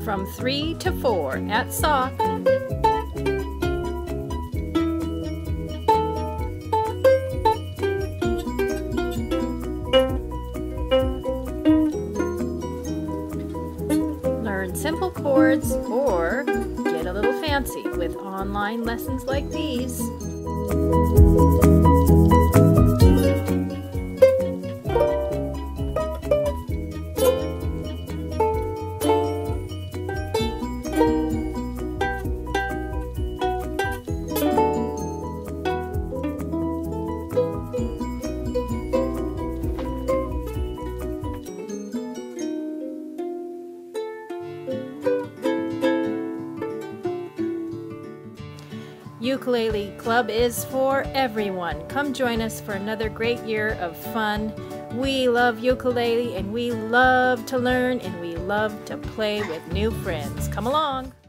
from 3 to 4 at SOC. Learn simple chords or get a little fancy with online lessons like these. Ukulele Club is for everyone. Come join us for another great year of fun. We love ukulele and we love to learn and we love to play with new friends. Come along!